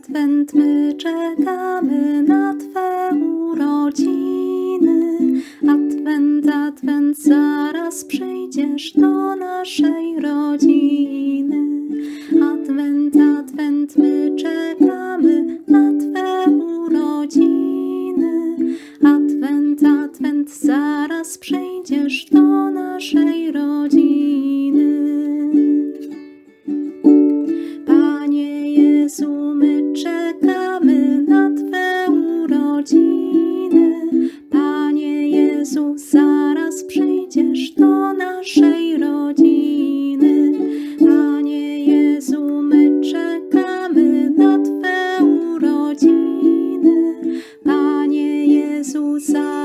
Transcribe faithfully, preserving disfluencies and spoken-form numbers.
Adwent, my czekamy na Twe urodziny. Adwent, Adwent, zaraz przyjdziesz do naszej rodziny. Adwent, Adwent, my czekamy na Twe urodziny. Adwent, Adwent, zaraz przyjdziesz do naszej rodziny. Panie Jezu, my czekamy na Twe urodziny. Panie Jezu, zaraz przyjdziesz do naszej rodziny. Panie Jezu, my czekamy na Twe urodziny. Panie Jezu, zaraz